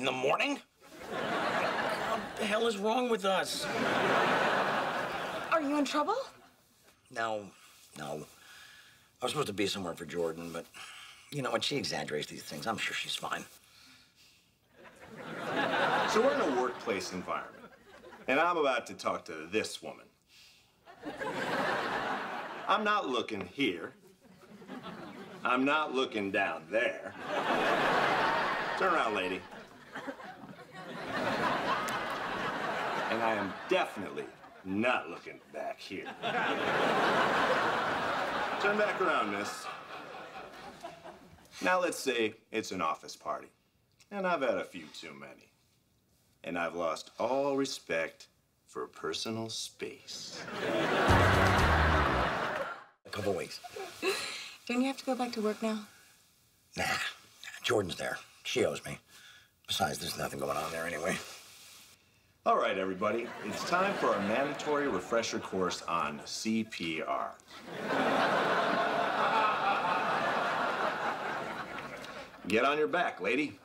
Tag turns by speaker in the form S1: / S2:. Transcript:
S1: in the morning? What the hell is wrong with us?
S2: Are you in trouble?
S1: No. I was supposed to be somewhere for Jordan, but you know what? She exaggerates these things. I'm sure she's fine.
S3: So we're in a workplace environment, and I'm about to talk to this woman. I'm not looking here. I'm not looking down there. Turn around, lady. And I am definitely not looking back here. Turn back around, miss. Now let's say it's an office party, and I've had a few too many. And I've lost all respect for personal space.
S1: A couple weeks.
S2: Don't you have to go back to work now?
S1: Nah, Jordan's there. She owes me. Besides, there's nothing going on there anyway.
S3: All right, everybody. It's time for our mandatory refresher course on CPR. Get on your back, lady.